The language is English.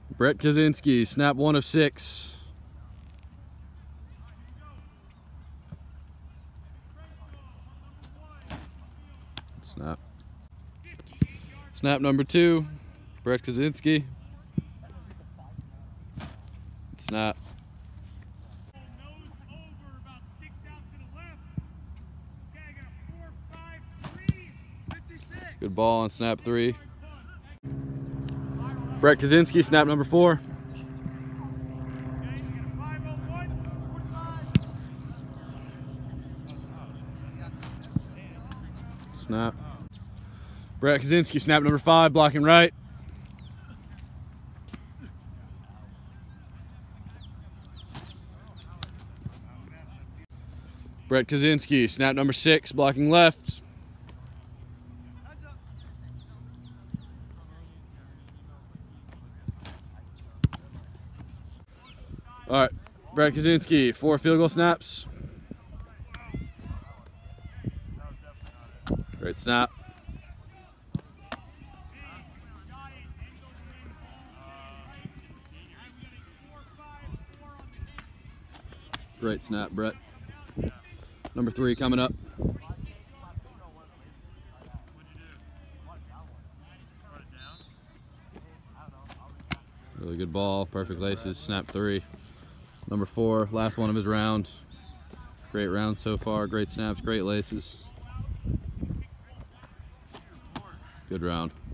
Brett Kuczynski, snap 1 of 6. Snap. Snap number 2, Brett Kuczynski. Snap. Good ball on snap 3. Brett Kuczynski, snap number 4. Snap. Brett Kuczynski, snap number 5, blocking right. Brett Kuczynski, snap number 6, blocking left. All right, Brett Kuczynski, 4 field goal snaps. Great snap. Great snap, Brett. Number 3 coming up. Really good ball, perfect laces, snap 3. Number 4, last one of his round. Great round so far, great snaps, great laces. Good round.